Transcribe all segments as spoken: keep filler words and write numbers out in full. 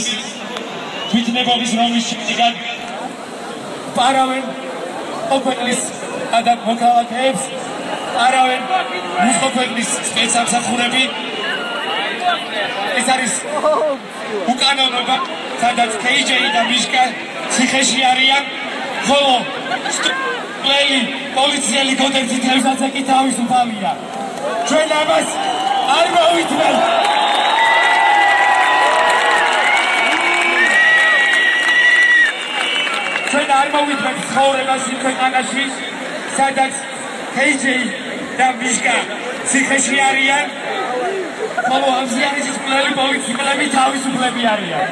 თვითნებობის რომლის შედეგად პარავენ ოფერლის და მოქალაქეებს პარავენ მუსოფერლის სპეცსამსახურები ეს არის უკანონობა სადაც კეიჯეი და მიშკა ციხეში არიან ხოლო სტუელი პოლიციელი კოდექსი თევზაძე კი თავისუფალია ჩვენ ამას არ მოვიძებთ ჩვენ არ მოვიძებთ ცხოვრებას იმ ქვეყანაში სადაც კეიჯეი და მიშკა ციხეში არიან ხოლო ამზიანის მკვლელი პოლიციელები თავისუფლები არიან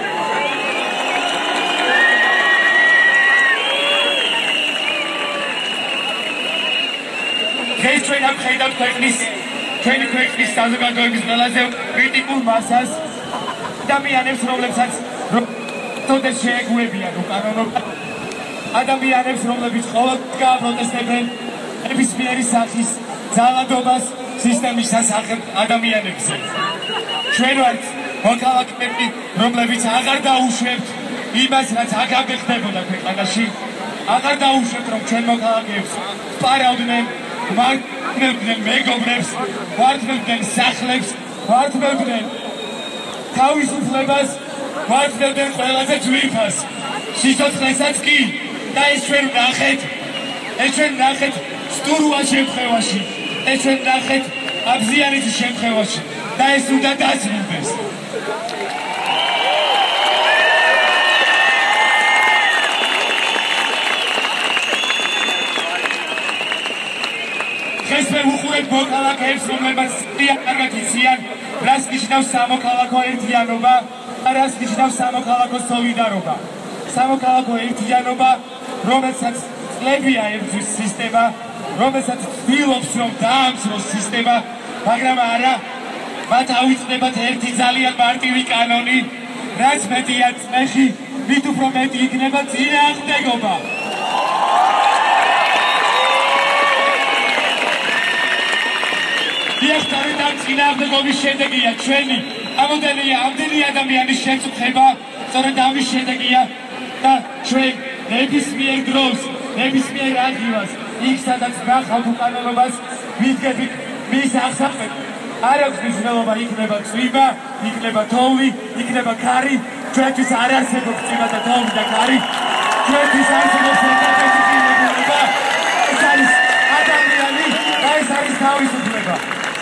დღეს ჩვენ ამხედავთ ქვეყნის ჩვენი ქვეყნის საზოგადოების ყველაზე კრიტიკულ მასას ადამიანებს რომლებსაც თოდეს შეეგუებიან უკანონობა ადამიანებს რომლებიც ყოველდღე გააპროტესტებენ ნებისმიერი სახის ძალადობას სისტემის სასახებ ადამიანებზე ჩვენ ვართ მოქალაქეები რომლებიც აღარ დაუშვებთ იმას რაც აქამდე ხდებოდა ქვეყანაში აღარ დაუშვებთ რომ ჩვენ მოქალაქეებს პარავდნენ ვართმევდნენ მეგობრებს ვართმევდნენ სახლებს ვართმევდნენ თავისუფლებას ვართმევდნენ ყველაზე ძვირფას სიცოცხლესაც კი და ეს ჩვენ ვნახეთ ეს ჩვენ ვნახეთ სტურუას შემთხვევაში ეს ჩვენ ვნახეთ აბზიანის შემთხვევაში და ეს უნდა დაზრუნდეს დღეს მე ვუყურებ მოქალაქეებს რომლებსაც კარგად იციან რას ნიშნავს სამოქალაქო ერთიანობა და რას ნიშნავს სამოქალაქო სოლიდარობა სამოქალაქო ერთიანობა რომელსაც წლებია ერთვის სისტემა რომელსაც ცდილობს რომ დაამცროს სისტემა მაგრამ არა მათ ავიწყდებათ ერთი ძალიან მარტივი კანონი რაც მეტია წმეხი მით უფრო მეტი იქნება წინააღმდეგობა დიახტარი და წინააღმდეგობის შედეგია ჩვენი ამდენი ამდენი ადამიანის შეწუხება სწორედ ამის შედეგია და ჩვენ ნებისმიერ დროს ნებისმიერ ადგილას იქ სადაც ნახავთ უკანონობას ვიდგებით მის აღსაყრად არ აქვს მნიშვნელობა იქნება წვიმა იქნება თოვლი იქნება ქარი ჩვენთვის არ არსებობს წვიმა და თოვლი და ქარი ჩვენთვის არსებობს ერთადერთი ეს არის ადამიანი და ეს არის თავისუფლება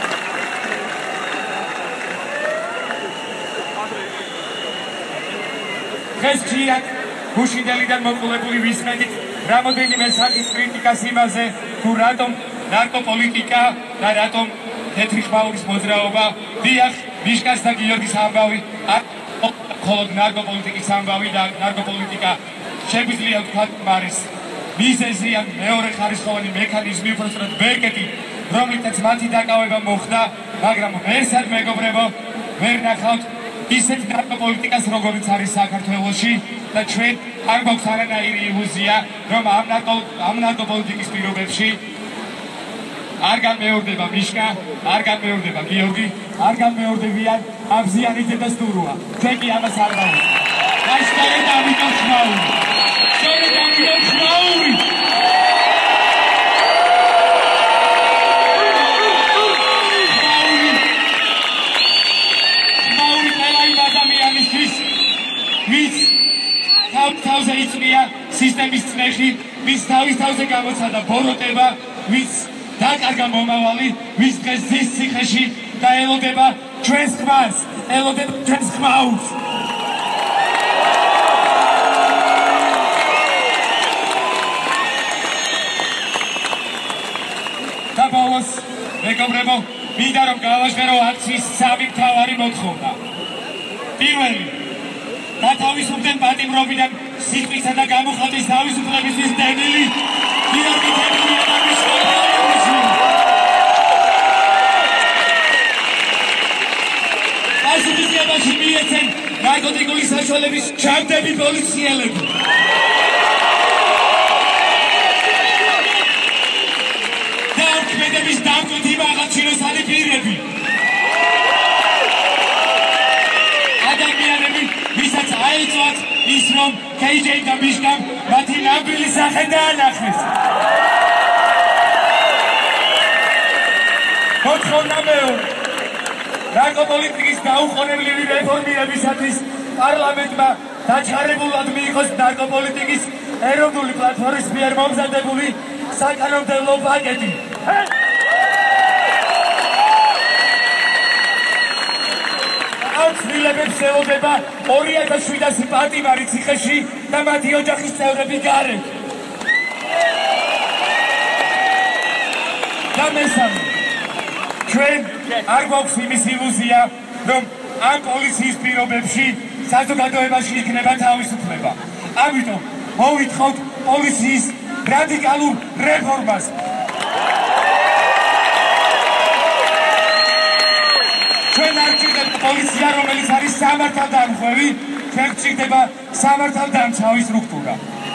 დღეს ხშირად გუშინდელიდან მოყოლებული ვისმენთ რამოდენიმე სახის კრიტიკას იმაზე თუ რატომ ნარკოპოლიტიკა და რატომ თეთრი ხმაურის მოძრაობა დიახ მიშკას და გიორგის ამბავი მხოლოდ ნარკოპოლიტიკის ამბავი და ნარკოპოლიტიკა შეგვიძლია ვთქვათ არის მიზეზი ან მეორე ხარისხოვანი მექანიზმი უბრალოდ ბერკეტი რომლითაც მათი დაკავება მოხდა მაგრამ ერთად მეგობრებო ვერ ნახავთ ისეთ ნარკოპოლიტიკას როგორიც არის საქართველოში და ჩვენ არ გვაქვს არანაირი ილუზია რომ ამ ნარკოპოლიტიკის პირობებში არ განმეორდება მიშკა არ განმეორდება გიორგი არ განმეორდებიან აბზიანიძე და სტურუა ჩვენ კი ამას არ გავუწევთ აი სწორედ ამიტომ ხმაური სწორედ ამიტომ ხმაური თავზე იწვია სისტემის წნეხი, ვის თავის თავზე გამოცადა ბოროტება, ვის დაკარგა მომავალი, ვის დღეს ზის ციხეში და ელოდება ჩვენს ხმას, ელოდება ჩვენს ხმაურს. და ბოლოს, მეგობრებო, მინდა რომ გავაჟღერო აქციის სამი მთავარი მოთხოვნა. პირველი, გათავისუფლდნენ პატიმრობიდან სიტყვისა და გამოხატვის თავისუფლებისთვის დენილი გიორგი თემურია და მიშკა ხაიუშვილი. პასუხისმგებაში მიეცენ ნარკოტიკული საშუალების ჩამდები პოლიციელები. დაამქმედების დამკვეთი მაღალჩინოსანი პირები. ადამიანები, ვისაც ის რომ კეი ჯეი და მიშკამ მათი ნამდვილი სახე დაანახეს. მოთხოვნა მეორე. ნარკოპოლიტიკის დაუყოვნებლივი რეფორმირებისათვის პარლამენტმა დაჩქარებულად მიიღოს ნარკოპოლიტიკის ეროვნული პლატფორმის მიერ მომზადებული საკანონმდებლო პაკეტი. ამ ცვლილებებს ელოდება ორი ათას შვიდასი პატიმარი ციხეში და მათი ოჯახის წევრები გარეთ. და მესამე, ჩვენ არ გვაქვს იმის ილუზია, რომ ამ პოლიციის პირობებში საზოგადოებაში იქნება თავისუფლება. ამიტომ მოვითხოვთ პოლიციის რადიკალურ რეფორმას. ჩვენ არ გვჭირდება პოლიცია, რომელიც არის სამართალდამხვევი, ჩვენ გვჭირდება სამართალდამცავი სტრუქტურა.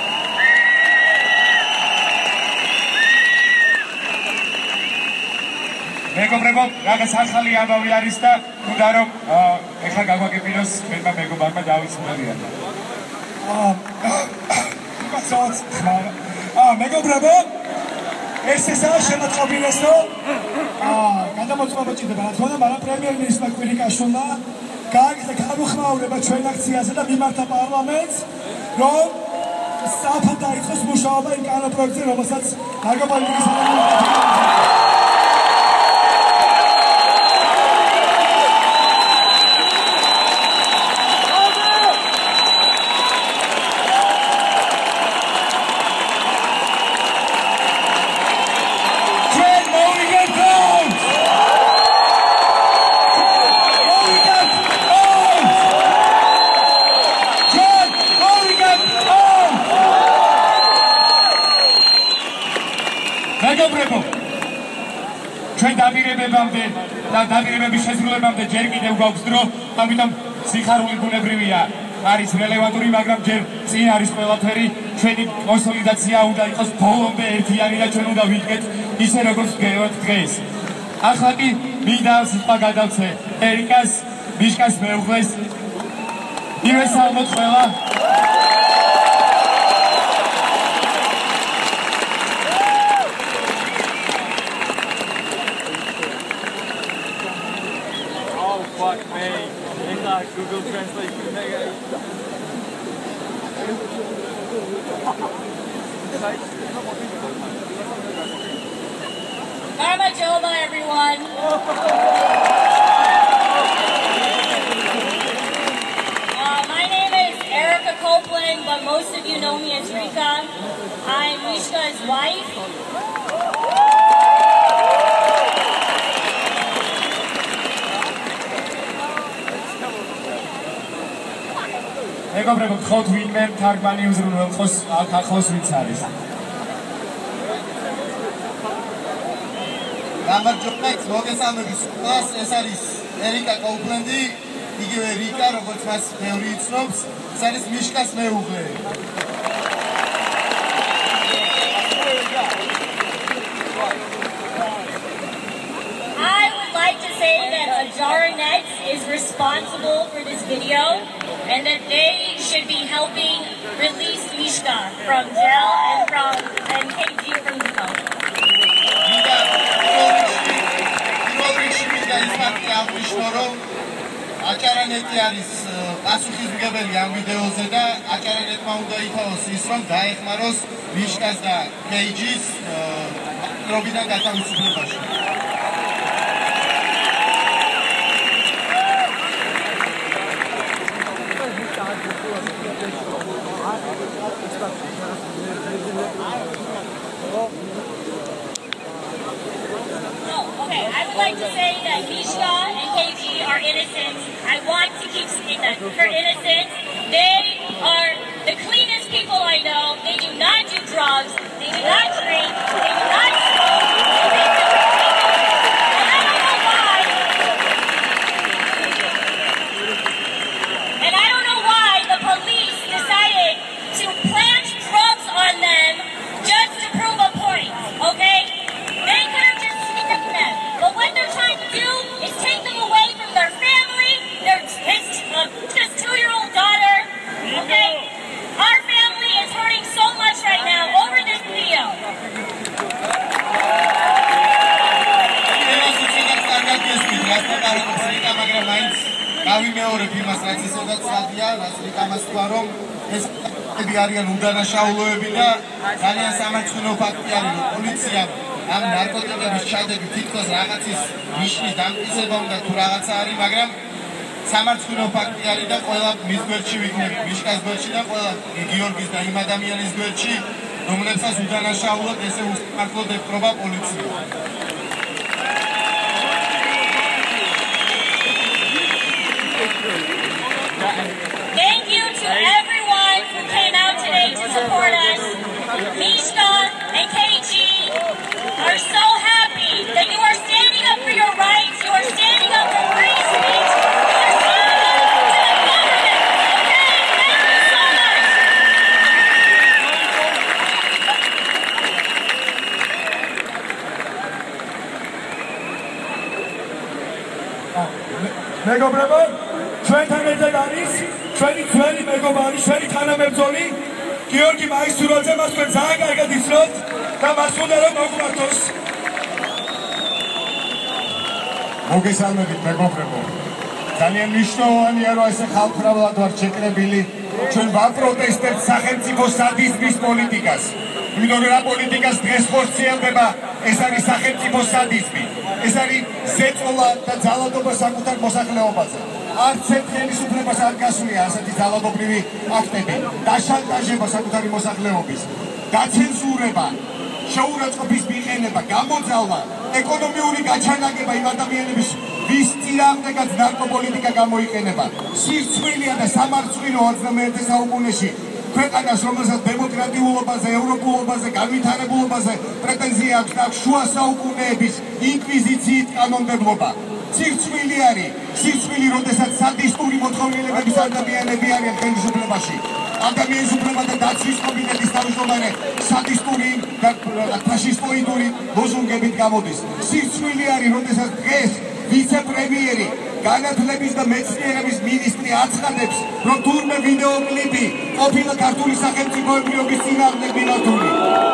მეგობრებო, რაღაც ახალი ამბავი არის და უნდა რომ ეხლა გაგვაგებინოს ჩვენმა მეგობრებმა დავიცნობიეროთ. აა მეგობრებო, ეს ესაა შემოწყობილეს, რომ აა გადამოწყობა ჭირდება, რა თქმა უნდა, მაგრამ პრემიერ-მინისტრმა კვირიკაშვილმა გააკეთა გამოხმაურება ჩვენ აქციაზე და მიმართა პარლამენტს, რომ სწრაფად დაიწყოს მუშაობა იმ კანონპროექტზე, რომელსაც ნარკოპოლიტიკის სამინისტრო მეგობრებო, ჩვენ დაპირებებამდე და დაპირებების შესრულებამდე ჯერ კიდევ გვაქვს დრო, ამიტომ სიხარული ბუნებრივია არის რელევანტური, მაგრამ ჯერ წინ არის ყველაფერი. ჩვენი კონსოლიდაცია უნდა იყოს ბოლომდე ერთიანი და ჩვენ უნდა ვიდგეთ ისე როგორც ვდგევთ დღეს. ახლა კი მინდა სიტყვა გადავცე ერიკას, მიშკას მეუღლეს. ივესალმოთ ყველა. Fuck me. It's not Google Translate. Karma Joma, everyone. Uh, my name is Erica Copeland, but most of you know me as Rika. I'm Mishka's wife. მეგობრებო, გთხოვთ ვინმე თარგმანი უზრუნველყოს აქ ახლოს ვინც არის. გამარჯობათ, მოგესალმებით. ყველას ეს არის ერიკა კოუპლენდი, იგივე რიკა, როგორც მას ბევრი იცნობს, ეს არის მიშკას მეუღლე. I would like to say that Ajaranet is responsible for this video and that they should be helping release Mishka from jail and from and K G from the phone. აჭარანეტი არის პასუხისმგებელი ამ ვიდეოზე და აჭარანეტმა უნდა ითხოვოს ის, რომ დაეხმაროს მიშკას და კეიჯის დროიდან გათავისუფლებაში. Oh, okay. I would like to say that Mishka and K G are innocent. I want to keep saying that they're innocent. They are the cleanest people I know. They do not do drugs. They do not drink. They do not smoke. They do and I don't know why. And I don't know why the police decided to plant drugs on them just to prove a point, okay? They could have just skipped them. But what they're trying to do is take them away from their family, their his, uh, his two-year-old daughter, okay? ფაქტია, რაც რიკამას თქვა, რომ ეს ფაქტები არიან უდანაშაულოები და ძალიან სამარცხვინო ფაქტი არის, რომ პოლიციამ ამ ნარკოტიკების ჩადებით თითქოს რაღაცის ნიშნის დამტკიცება უნდა თუ რაღაცა არის, მაგრამ სამარცხვინო ფაქტი არის და ყველა მის გვერდში ვიქნები, მიშკას გვერდში და ყველა გიორგის და იმ ადამიანის გვერდში, რომლებსაც უდანაშაულად ესე უსამართლოდ ეპყრობა პოლიცია. Thank you to everyone who came out today to support us. Mishka and K G are so happy that you are standing up for your rights, you are standing up for free speech, you are standing up to the government. Okay? Thank you so much. მეგობრებო, ჩვენთან ერთად არის ჩვენი ძველი მეგობარი, ჩვენი თანამებრძოლი გიორგი მაისურაძე, მას თქვენ ძალიან კარგად იცნობთ და მას უნდა რომ მოგვმართოს. მოგესალმებით მეგობრებო. ძალიან მნიშვნელოვანია რომ ესე ხალხმრავლად ვარ შეკრებილი. ჩვენ ვაპროტესტებთ სახელმწიფო სადიზმის პოლიტიკას. იმიტომ რომ რა პოლიტიკას დღეს ხორციელდება, ეს არის სახელმწიფო სადიზმი. ეს არის ზეწოლა და ძალადობა საკუთარ მოსახლეობაზე. არც ერთ ხელისუფლებას არ გასულია ასეთი ძალადობრივი აქტები, დაშანტაჟება საკუთარი მოსახლეობის, დაცენზურება, შეურაცხყოფის მიყენება, გამოძალვა, ეკონომიური გაჩანაგება იმ ადამიანების, ვის წინააღმდეგაც ნარკოპოლიტიკა გამოიყენება. სირცხვილია და სამარცხვინო ოცდამეერთე საუკუნეში ქვეყანას, რომელსაც დემოკრატიულობაზე, ევროპულობაზე, განვითარებულობაზე პრეტენზია აქვს და შუა საუკუნეების ინკვიზიციით კანონმდებლობა. სირცხვილი არის, სირცხვილი, როდესაც სადისტური მოთხოვნილებების ადამიანები არიან ხელისუფლებაში. ადამიანის უფლებათა დაცვის კომიტეტის თავმჯდომარე სადისტური და ფაშისტოიდური ლოზუნგებით გამოდის. სირცხვილი არის, როდესაც დღეს ვიცე-პრემიერი განათლების და მეცნიერების მინისტრი აცხადებს, რომ თურმე ვიდეო კლიპი ყოფილა ქართული სახელმწიფოებრიობის წინააღმდეგ მიმართული.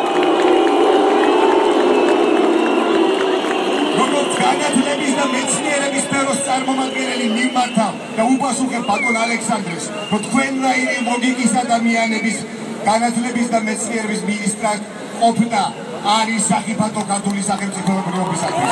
როგორც განათლების და მეცნიერების სფეროს წარმომადგენელი მიმართავ და უპასუხებ ბატონ ალექსანდრეს, რომ თქვენნაირი ლოგიკის ადამიანების განათლების და მეცნიერების მინისტრად ყოფნა არის სახიფათო ქართული სახელმწიფოებრიობისათვის.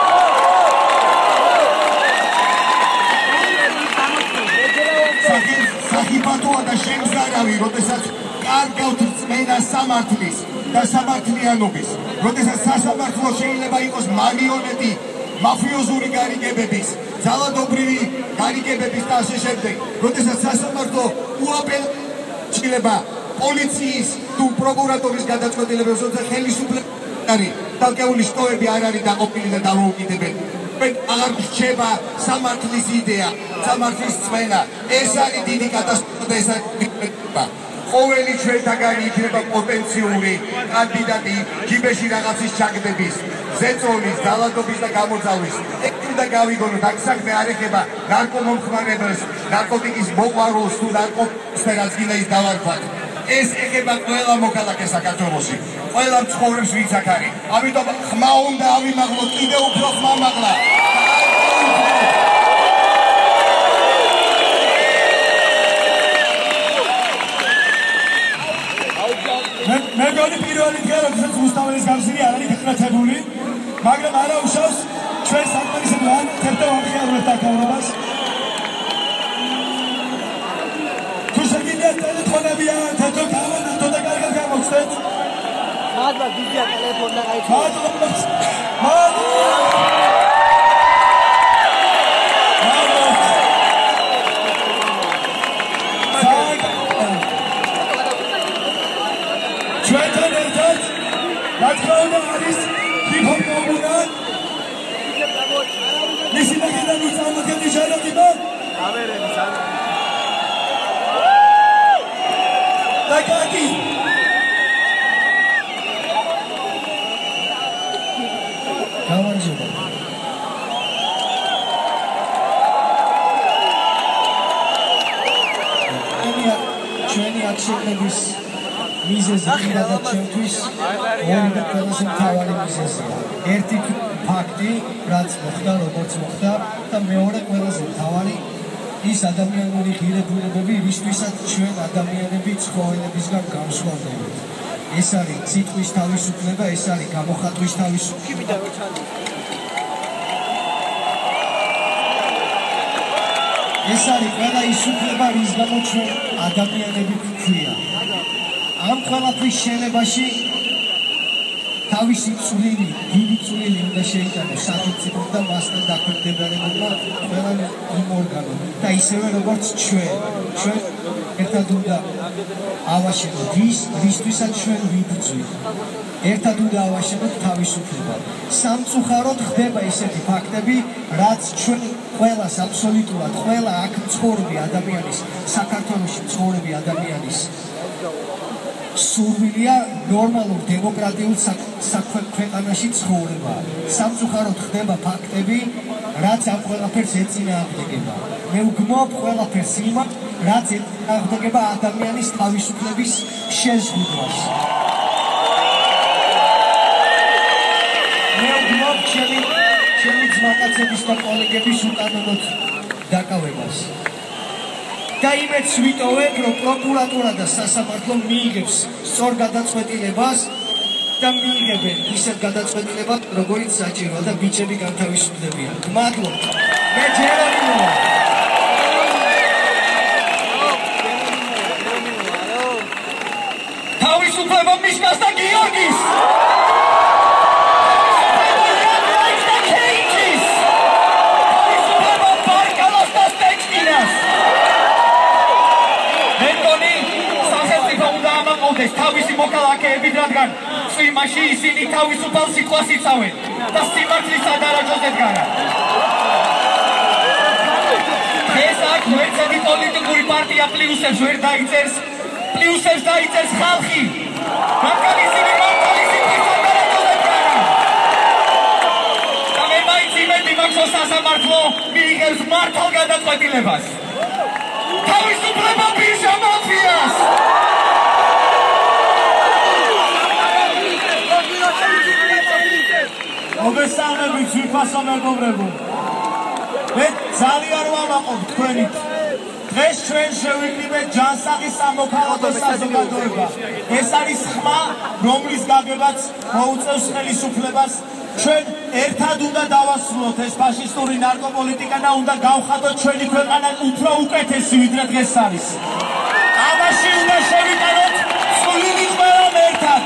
სახიფათოა და შემზარავი, როდესაც კარგავთ რწმენა სამართლის და სამართლიანობის, როდესაც სასამართლო შეიძლება იყოს მარიონეტი მაფიოზური გარიგებების, ძალადობრივი გარიგებების და ასე შემდეგ, როდესაც სასამართლო უაპელდება პოლიციის თუ პროკურატურის გადაწყვეტილებებს, როცა ხელისუფლების დაკეული შტოები არ არის დაყოფილი და დამოუკიდებელი. აღარ რჩება სამართლის იდეა, სამართლის რწმენა. ეს არის დიდი კატასტროფა და ეს არის მიღება. ყოველი ჩვენთაგანი იქნება პოტენციური კანდიდატი ჯიბეში რაღაცის ჩაგდების, ზეწოლის, ძალადობის და გამოძალვის. ეს უნდა გავიგონოთ, აქ საქმე არ ეხება ნარკომომხმარებელს, ნარკოტიკის მოყვარულს თუ ნარკოტიკის სფერას გინდა ის დავარქვათ. ეს ეხება ყველა მოქალაქეს საქართველოში, ყველა მცხოვრებს ვინც აქ არის. ამიტომ ხმა უნდა ავიმაღლოთ, კიდევ უფრო ხმა მაღლა. მეგონი პირველი დღე, როდესაც რუსთაველის გამზირი არ არის გაკრაცებული, მაგრამ არა უშავს ჩვენ საკმარისად ვანთებ და ვამხიარებთ დაკავებას. თუ შეგიძლიათ ტელეფონები არ თეთრ გამონათო და კარგად გამოგცდეთ. მადლობა დიდია ტელეფონი და გაიწვია. მადლობა. მადლობა. ჩვენთან ერთად რატქაუნა არის ჰიპ-ჰოპ კომუნა. მისი ნახენა მიწამოქმედი ჟანრია. ამერები სამ. დაკაკი. გამარჯობა. ამია ჩვენი აქციების მიზეზი და ჩვენთვის ორი და ყველაზე მთავარი მიზეზია. ერთი ფაქტი, რაც მოხდა, როგორც მოხდა და მეორე ყველაზე მთავარი ის ადამიანური ღირებულებები, ვისთვისაც ჩვენ ადამიანები ცხოველებისგან გამსხვავდებით. ეს არის სიტყვის თავისუფლება, ეს არის გამოხატვის თავისუფლება. ეს არის ყველა ის უფლება, რის გამო ჩვენ ადამიანები გვქვია. ამ ყველაფრის შენებაში თავისი წვლილი, დიდი წვლილი უნდა შეიტანოს სახელმწიფომ და მასთან დაქვემდებარებულმა ყველა იმ ორგანომ და ისევე როგორც ჩვენ, ჩვენ ერთად უნდა ავაშენოთ ის, რისთვისაც ჩვენ ვიბრძვით. ერთად უნდა ავაშენოთ თავისუფლება. სამწუხაროდ ხდება ისეთი ფაქტები, რაც ჩვენ ყველას აბსოლუტურად, ყველა აქ მცხოვრები ადამიანის, საქართველოში მცხოვრები ადამიანის სურვილია ნორმალურ დემოკრატიულ საქმეებში ცხოვრება. სამწუხაროდ ხდება ფაქტები, რაც ამ ყველაფერს ეწინააღმდეგება. მე ვგმობ ყველაფერს იმათ, რაც ეწინააღმდეგება ადამიანის თავისუფლების შეზღუდვას. მე ვგმობ ჩემი ჩემი ძმაკაცების და კოლეგების უკანონოდ დაკავებას. და იმედს ვიტოვებ, რომ პროკურატურა და სასამართლო მიიღებს სწორ გადაწყვეტილებას და მიიღებენ ისეთ გადაწყვეტილებას, როგორიც საჭიროა და ბიჭები განთავისუფლებიან. მადლობ. მე ჯერონიმო. თავისუფლება მიშკას და გიორგის! თავისი მოქალაქეებით, რადგან წვიმაში ისინი თავისუფალ სიტყვას იცავენ და სიმართლის სადარაჯოზე დგარან. ეს აქ ერთადი პოლიტიკური პარტია პლიუსებს ვერ დაიწერს, პლიუსებს დაიწერს ხალხი, რადგან ისინი მართალი სიტყვის სადარაჯოზე დგარან. და მე მაინც იმედი მაქვს, რომ სასამართლო მიიღებს მართალ გადაწყვეტილებას. თავისუფლება ბირჟა მაფიას! მოგესალმებით ძვირფასო მეგობრებო. მე ძალიან ვამაყობ თქვენით. დღეს ჩვენ შევიკრიბეთ ჯანსაღის სამოქალაქო საზოგადოება. ეს არის ხმა, რომლის გაგებაც მოუწევს ხელისუფლებას. ჩვენ ერთად უნდა დავასრულოთ ეს ფაშისტური ნარკოპოლიტიკა და უნდა გავხადოთ ჩვენი ქვეყანა უფრო უკეთესი, ვიდრე დღეს არის. ამაში უნდა შევიტანოთ წვლილი ყველამ ერთად.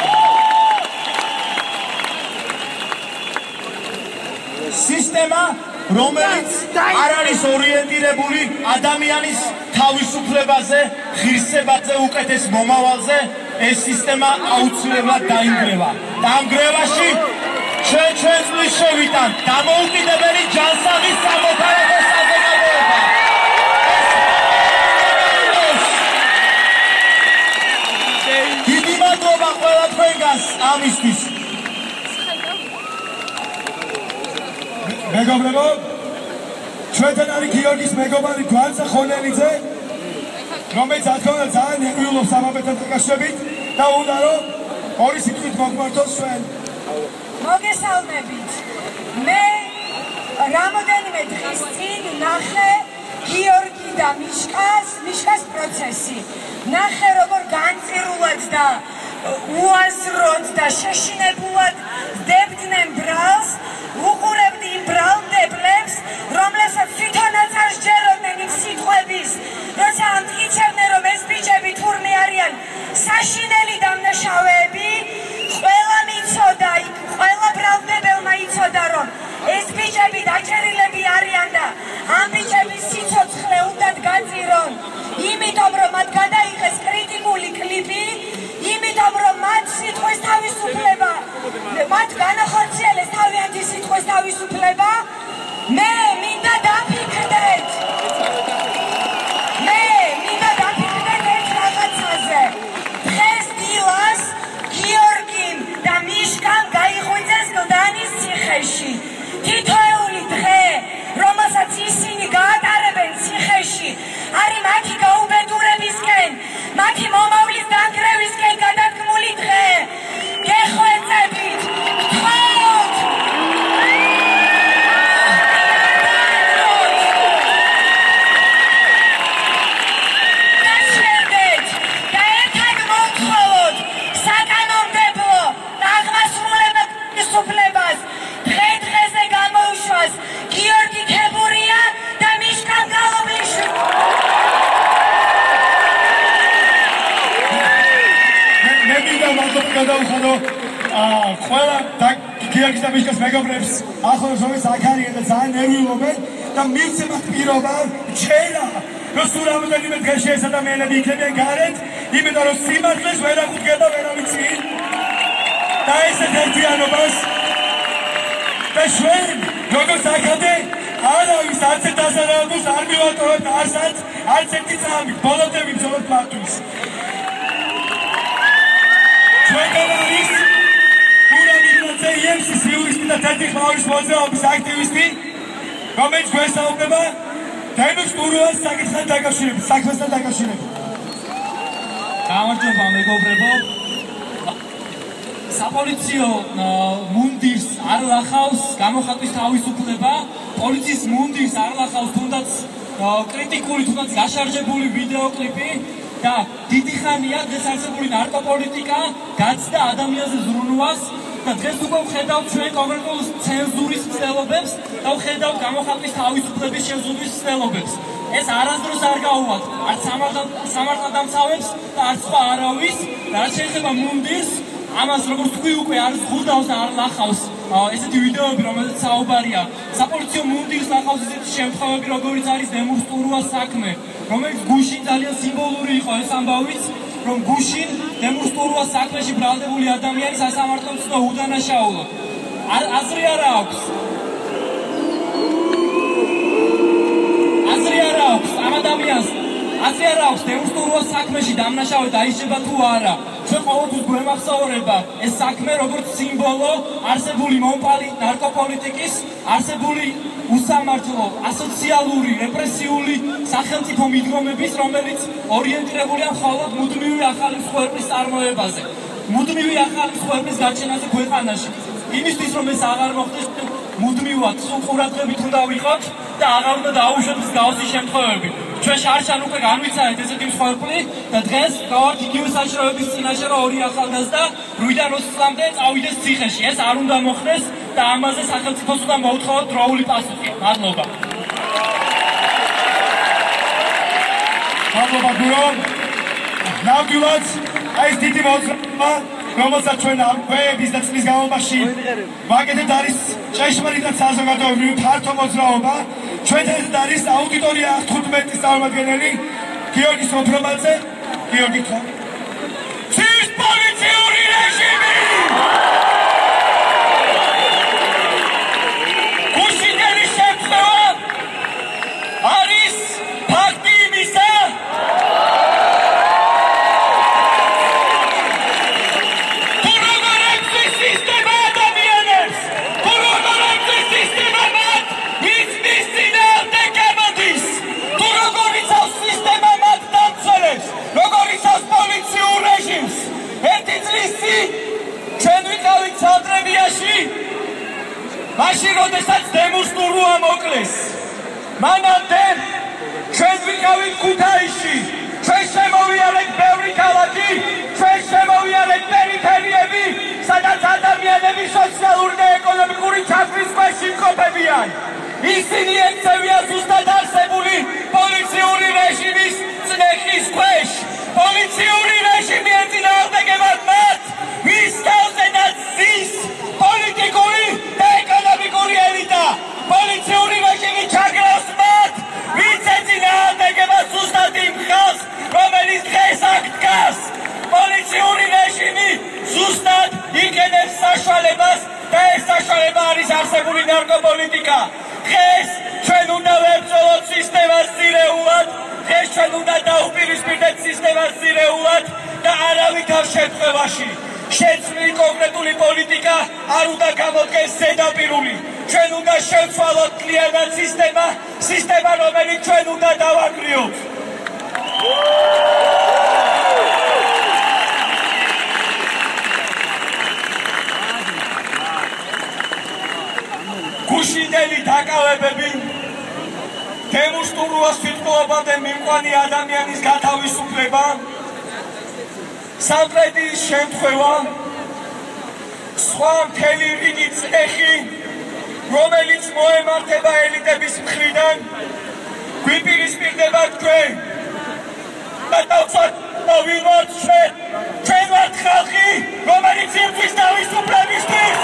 სისტემა, რომელიც არ არის ორიენტირებული ადამიანის თავისუფლებაზე, ღირსებაზე, უკეთეს მომავალზე, ეს სისტემა აუცილებლად დაინგრევა. და ამ გრევაში ჩვენ ჩვენს მის შევიტანთ დამოუკიდებელი ჯანსაღის სამოქალაქო საზოგადოება. დიდი მადლობა ყველა თქვენგანს ამისთვის. მეგობრებო, ჩვენთან არის გიორგის მეგობარი გვანცა ხონელიძე, რომელიც რა თქმა უნდა ძალიან ეყვილობს სამართლებთან დაკავშირებით და უნდა რომ ორი სიტყვით მოგმართოს ჩვენ. მოგესალმებით. მე რამოდენიმე დღის წინ ნახე გიორგი და მიშკას, მიშკას პროცესი. ნახე როგორ განწირულად და უაზროდ და შეშინებულად დებდნენ ბრალს, უყურებდი იმ ბრალდებლებს, რომლებსაც თვითონაც არ სჯეროდნენ იმ სიტყვების, როცა ამტკიცებდნენ, რომ ეს ბიჭები თურმე არიან საშინელი დამნაშავეები. ყველა მიცოდა, ყველა ბრალდებელმა იცოდა, რომ ეს ბიჭები დაჭერილები არიან და ამ ბიჭების სიცოცხლე უნდათ გაძირონ, იმიტომ რომ მათ გადაიღეს კრიტიკული კლიპი, იმიტომ რომ მათ სიტყვის თავისუფლება, მათ განახორციელეს თავიანთი სიტყვის თავისუფლება. მე მინდა დაფიქრდეთ. მე მინდა დაფიქრდეთ ერთ რაღაცაზე. დღეს დილას გიორგიმ და მიშკამ გაიღვიძეს გლდანის ციხეში. თითოეული დღე, რომელსაც ისინი გაატარებენ ციხეში, არის მათი გაუბედურებისკენ, მათი მომავლის დანგრევისკენ გადადგმული დღე. გეხვეწებით, გთხოვთ! მინდა მადლობა გადავხადო ყველა გიორგის და მიშკას მეგობრებს ახლოს რომელიც აქ არიან და ძალიან ნერვიულობენ და მივცემათ პირობა ჩელა რომ სულ რამდენიმე დღეში ეს ადამიანები იქნებიან გარეთ იმიტომ რომ სიმართლეს ვერ აღუდგა და ვერავინ წინ და ესეთ ერთიანობას და ჩვენ როგორც აქამდე არავის არც ერთ დასარაუდოს არ მივატოვებთ არცაც არც ერთი წამი ბოლომდე ვიბრძოლოთ მათთვის ჩვენ არის პურა მიგრაცია იემსის იურისტი და თეთრი ხმაურის მოძრაობის აქტივისტი რომელიც გვესაუბრება თემის ტურუას საკითხთან დაკავშირებით საქმესთან დაკავშირებით გამარჯობა მეგობრებო საპოლიციო მუნდირს არ ლახავს გამოხატვის თავისუფლება პოლიციის მუნდირს არ ლახავს თუნდაც კრიტიკული თუნდაც გაშარჟებული ვიდეოკლიპი და დიდი ხანია დღეს არსებული ნარკოპოლიტიკა გაცდა ადამიანზე ზრუნვას და დღეს უკვე ვხედავთ ჩვენ კონკრეტულ ცენზურის მცდელობებს და ვხედავთ გამოხატვის თავისუფლების შეზღუდვის მცდელობებს ეს არასდროს არ გაუვათ არც სამართალდამცავებს და არც სხვა არავის რაც შეეხება მუნდირს ამას როგორც თქვი უკვე არ ზღუდავს და არ ლახავს ესეთი ვიდეოები რომელზეც საუბარია საპოლიციო მუნდირს ლახავს ესეთი შემთხვევები როგორიც არის დემურს ტურუას საქმე რომელიც გუშინ ძალიან სიმბოლური იყო ეს ამბავიც რომ გუშინ დემურს ტურუას საქმეში ბრალდებული ადამიანი სასამართლო ცნო უდანაშაულო აზრი არ აქვს აზრი არ აქვს ამ ადამიანს აზრი არ აქვს დემურს ტურუას საქმეში დამნაშავე დაიშება თუ არა ჩვენ ყოველთვის გვემახსოვრება ეს საქმე როგორც სიმბოლო არსებული მომპალი ნარკოპოლიტიკის არსებული უსამართლო ასოციალური რეპრესიული სახელმწიფო მიდგომების რომელიც ორიენტირებულია მხოლოდ მუდმივი ახალი მსხვერპლის წარმოებაზე მუდმივი ახალი მსხვერპლის გაჩენაზე ქვეყანაში იმისთვის რომ ეს აღარ მოხდეს მუდმივად სულ ყურადღებით უნდა ვიყოთ და აღარ უნდა დაუშვათ მსგავსი შემთხვევები ჩვენ შარშან უკვე განვიცადეთ ესეთი მსხვერპლი და დღეს გავართ იგივე საშიშროების წინაშე რომ ორი ახალგაზრდა რვიდან ოცი წლამდე წავიდეს ციხეში ეს არ უნდა მოხდეს და ამაზე სახელმწიფოს უნდა მოუთხოვოთ დროული პასუხი მადლობა მადლობა გურო ნამდვილად აი ეს დიდი მოძრაობა რომელსაც ჩვენ ამ კვების და წლის განმავლობაში ვაკეთებთ არის ჭეშმარიტად საზოგადოებრივი ფართო მოძრაობა ჩვენთან არის აუდიტორია თხუთმეტის წარმომადგენელი გიორგი სოფრობაძე გიორგი ხო ცის პოლიციური რეჟიმი გუშინელი შემთხვევა არის ფაქტი იმისა მაშინ როდესაც დემურს ტურუა მოკლეს მანამდე ჩვენ ვიყავით ქუთაისში ჩვენ შემოვიარეთ ბევრი ქალაქი ჩვენ შემოვიარეთ პერიფერიები სადაც ადამიანები სოციალური და ეკონომიკური ჩაგვრის ქვეშ იმყოფებიან ისინი ექცევიან ზუსტად არსებული პოლიციური რეჟიმის წნეხის ქვეშ პოლიციური რეჟიმი ეწინააღმდეგებათ მათ ვის თავზედაც ზის პოლიტიკური და ეკონომიკური ელიტა პოლიციური რეჟიმი ჩაგრავს მათ ვის ეწინააღმდეგებათ ზუსტად იმ ხალხს რომელიც დღეს აქ დგას პოლიციური რეჟიმი ზუსტად იყენებს საშუალებას და ეს საშუალება არის არსებული ნარკოპოლიტიკა დღეს ჩვენ უნდა ვებრძოლოთ სისტემას ძირეულად დღეს ჩვენ უნდა დაუპირისპირდეთ სისტემას ძირეულად და არავითარ შემთხვევაში შეცვლილი კონკრეტული პოლიტიკა არ უნდა გამოდგეს ზედაპირული ჩვენ უნდა შევცვალოთ კლიანად სისტემა სისტემა რომელიც ჩვენ უნდა დავაგრიოთ გუშინელი დაკავებები დემურს ტურუას თვითმყოფობამდე მიმყვანი ადამიანის გათავისუფლება სამტრედიის შემთხვევა სხვა მთელი რიგი წნეხი რომელიც მოემართება ელიტების მხრიდან გვიპირისპირდება ჩვენ და დავცვათ ვინ ვართ ჩვენ ჩვენ ვართ ხალხი რომელიც ირგვის თავისუფლებისთვის.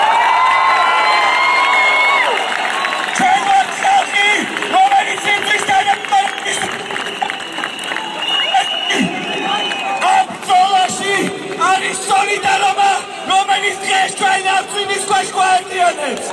ჩვენ ვართ ხალხი, რომელიც ირგვის თანამდებობის ამ ბრძოლაში არის სოლიდარობა, რომელიც დღეს ჩვენ არწივის ქვეშ გვაერთიანებს.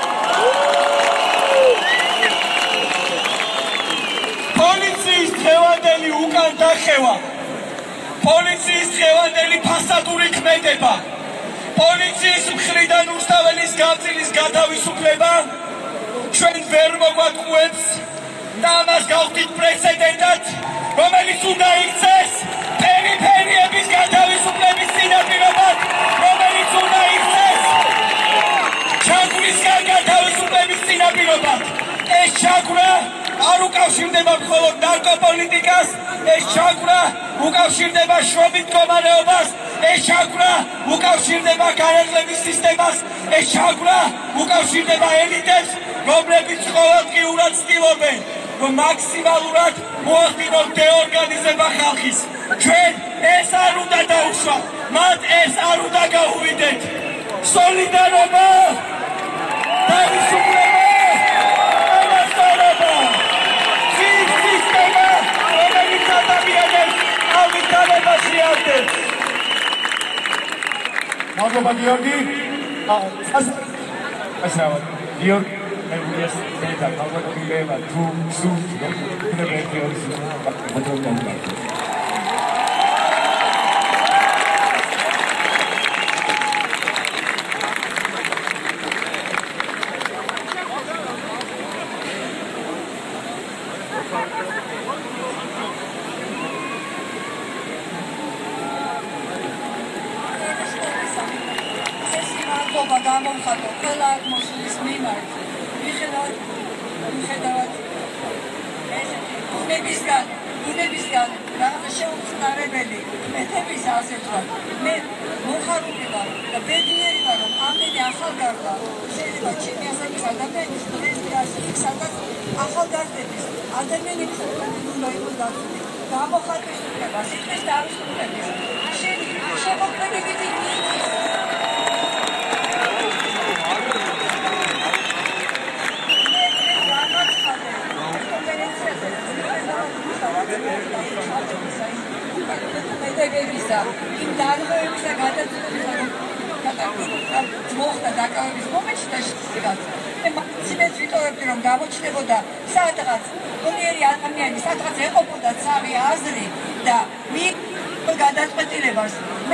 პოლიციის დღევანდელი უკან დახევა, პოლიციის დღევანდელი ფასადური ქმედება, პოლიციის მხრიდან რუსთაველის გამწილის გათავისუფლება ჩვენ ვერ მოგვატყუებს და ამას გავხდით პრეცედენტად, რომელიც უნდა იქცეს პერიფერიების გათავისუფლების წინაპირობად, რომელიც უნდა იქცეს ჩაგვისგან გათავისუფლების წინაპირობად. ეს ჩაგვრა არ უკავშირდება მხოლოდ ნარკოპოლიტიკას, ეს ჩაგვრა უკავშირდება შრომით მდგომარეობას, ეს ჩაგვრა უკავშირდება განათლების სისტემას, ეს ჩაგვრა უკავშირდება ელიტებს, რომლებიც ყოველდღიურად ცდილობენ, რომ მაქსიმალურად მოახდინონ დეორგანიზება ხალხის. ჩვენ ეს არ უნდა დაუშვათ, მათ ეს არ უნდა გაუვიდეთ. სოლიდარობა, თავისუფლება, ამასწორება, ძვირ სისტემა, რომელიც ადამიანებს ავიტანებაში ადგენს. მადლობა გიორგი. ასავა გიორგი მეუღლეს და ქალბატონებმა თუ სულ რომ ერთიორის მოწონდა. გამომხატო ყველა ატმოსფერის მიმართ მიხედავთ მიხედავთ ბუნებისგან ბუნებისგან რაღაცა შეუწყნარებელი მეთების ასეთვა მე მოხარული ვარ და ბედნიერი ვარ რომ ამდენი ახალგაზრდა შეიძლება ჩემი ასაკის ადამიანის დღეს სადაც ახალგაზრდების ადამიანების უნდა იყოს დაცული გამოხატვის და სიტყვის თავისუფლების შენი შემოქმედებითი იმ დარღვევების და გადაწყვეტილებისა მოხდა დაკავების მომენტში და შეგაც მე სიმეც ვიტოვებდი რომ გამოჩნდებოდა სადღაც გონიერი ადამიანი სადღაც ეყოფოდა ცალი აზრი და მიიღო გადაწყვეტილებას მე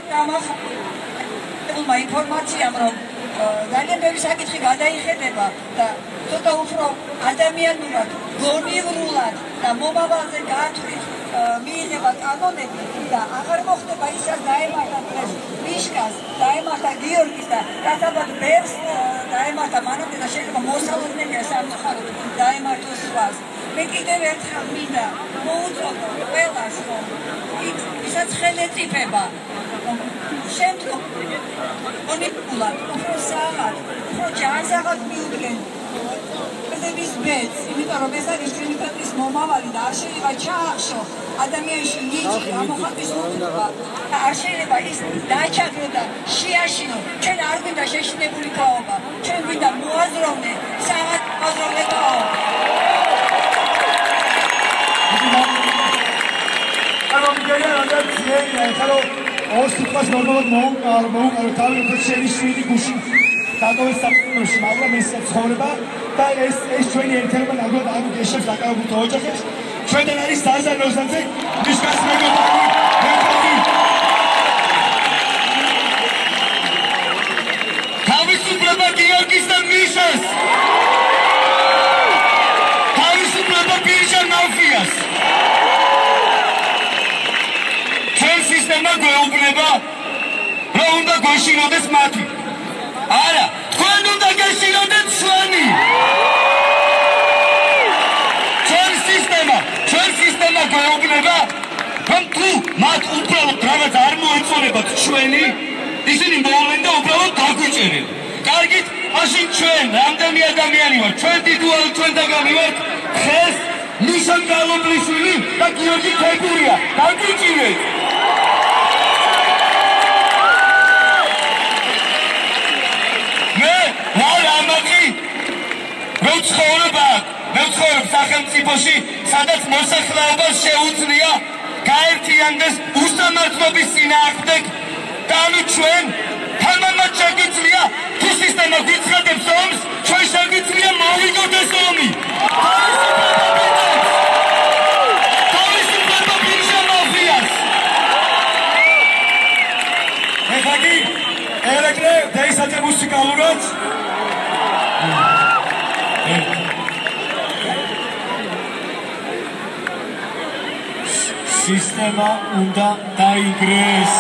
გამახმა ინფორმაციამ რომ ძალიან ბევრი საკითხი გადაიხედება და ცოტა უფრო ადამიანურად გონივრულად და მომავალზე გაათვლით მიიღება კანონები და აღარ მოხდება ის რაც დაემართა დღეს მიშკას, დაემართა გიორგის და რაცაბად ბევრს დაემართა მანამდე და შეიძლება მოსალოდნელია სამწუხაროდ დაემართოს სხვას. მე კიდევ ერთხელ მინდა მოუწოდო ყველას რომ ისაც ხელეწიფება შემდგომ მონიკულად უფრო საღად, უფრო ჯანსაღად მიუდგენ ეს ბედს, იმიტომ რომ ეს არის ჩვენი ქვეყნის მომავალი და არ შეიძლება ჩაახშო ადამიანში ნიჭი, ამოხატვის უთხრობა, არ შეიძლება ის დაჩაგრო და შეაშინო. ჩვენ არ გვინდა შეშინებული თაობა, ჩვენ გვინდა მოაზროვნე, საღად მოაზროვნე თაობა. ანუ მიგეია რომ ძლიერია, ხარო ორ სიტყვას ნორმალურად მოუყარო, მოუყარო თავი უფრო შენი შვილი გუში დაგოვეს საფრთხეში, მაგრამ ეს ცხოვრება და ეს ეს ჩვენი ერთერობა ნაგლად არ გეშებს დაკავებულ ოჯახებს. ჩვენთან არის ზაზა ნოსანძე, მიშკას მეგობარი, მეგობარი. თავისუფლება გიორგის და მიშას. თავისუფლება ბირჟა მაფიას. ჩვენ სისტემა გვეუბნება, რომ უნდა გვეშინოდეს მათი. არა, თქვენ უნდა გეშინოდეთ ჩვენი. ჩვენ სისტემა, ჩვენ სისტემა გვეუბნება, რომ თუ მათ უბრალოდ რაღაც არ მოეწონებათ ჩვენი, ისინი მოვლენ და უბრალოდ დაგვიჭერენ. კარგით, მაშინ ჩვენ რამდენი ადამიანი ვართ, ჩვენ თითოეული ჩვენთაგანი ვართ, დღეს მიშა გალობლიშვილი და გიორგი ქებურია, დაგვიჭირეთ. ცხოვრება მე ვცხოვრობ სახელმწიფოში სადაც მოსახლეობას შეუძლია გაერთიანდეს უსამართლობის წინააღმდეგ და ანუ ჩვენ თანამად შეგვიძლია თუ სისტემა გვიცხადებს ომს ჩვენ შეგვიძლია მოვიგოთ ეს ომი თავისუფლება ბირჟა მაფიას ეხლა კი ერეკლე დაისაჯა მუსიკალურად სისტემა უნდა დაიგრეს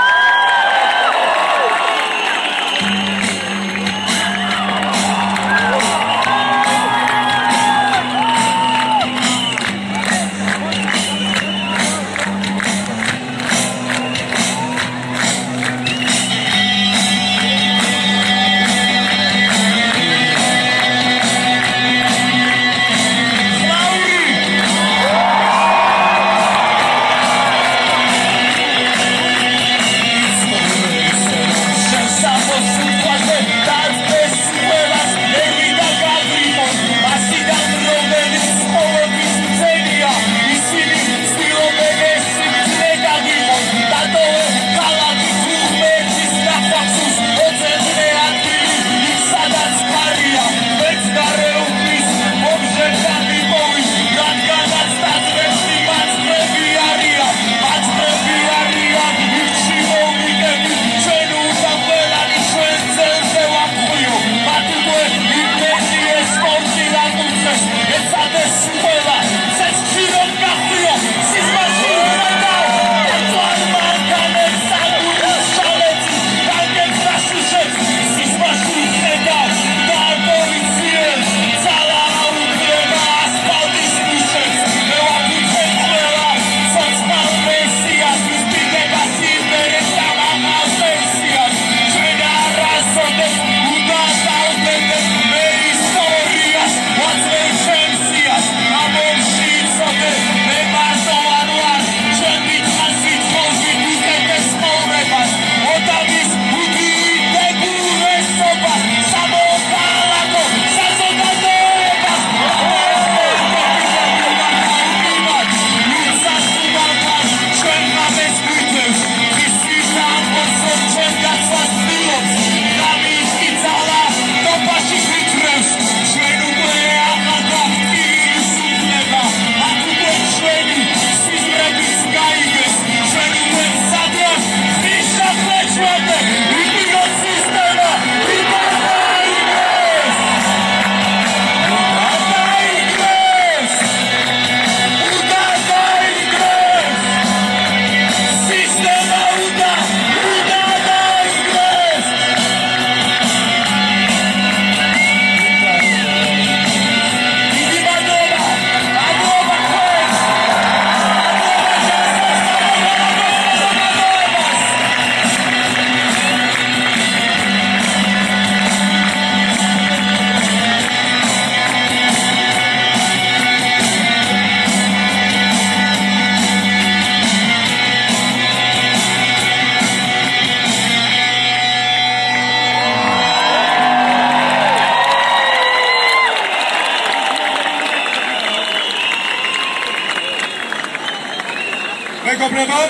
მეგობრებო,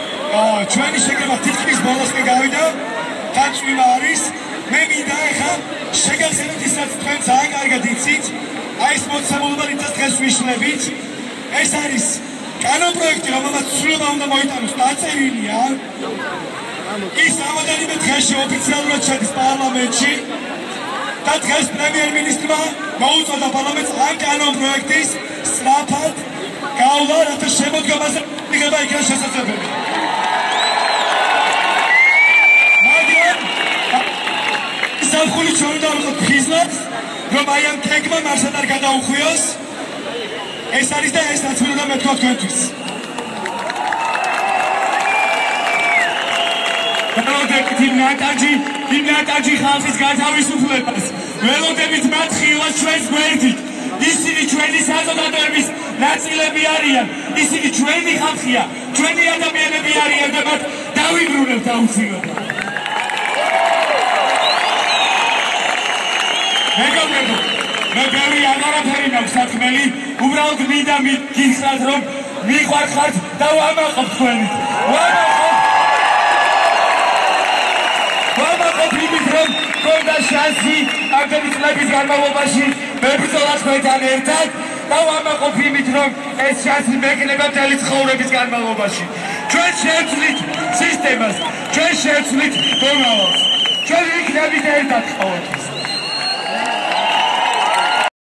ჩვენი შეკრება თითქმის ბოლოსკენ გავიდა, დაწვიმა არის, მე მინდა ახლა შეგახსენოთ ისაც თქვენ ძალიან კარგად იცით, აი ეს მოცემულობა რითაც დღეს ვიშლებით, ეს არის კანონპროექტი, რომელმაც ცვლილება უნდა მოიტანოს, დაწერილია, ის რამოდენიმე დღეში ოფიციალურად შედის პარლამენტში და დღეს პრემიერ-მინისტრმა მოუწოდა პარლამენტს ამ კანონპროექტის სწრაფად გავლა, რათა შემოდგომაზე მიღება იქნება შესაძლებელი. მაგრამ სამხური ჩვენ უნდა ვიყოთ ხიზლად, რომ აი ამ თეგმა მარსად არ გადაუხვიოს. ეს არის და ეს რაც მინდა მეთქვა თქვენთვის. ველოდებით იმ ნატაჯი, იმ ნატაჯი ხალხის გათავისუფლებას. ველოდებით მათ ხილვას ჩვენს გვერდით. ისინი ჩვენი საზოგადოების ნაწილები არიან, ისინი ჩვენი ხალხია, ჩვენი ადამიანები არიან და მათ დავიბრუნებთ აუცილებლად. მეგობრებო, მე ბევრი აღარაფერი მაქვს საქმელი, უბრალოდ მინდა გითხრათ რომ მიყვარხართ და ვამაყობ თქვენით. ვამაყობ. ვამაყობ იმით რომ გონდა შანსი ამდენი წლების განმავლობაში მებრძოლა თქვენთან ერთად და ვამაყობ იმით რომ ეს შანსი მეკნება მთელი ცხოვრების განმავლობაში. ჩვენ შევცვლით სისტემას, ჩვენ შევცვლით მომავალს. ჩვენ ვიქნებით ერთად ყოველთვის.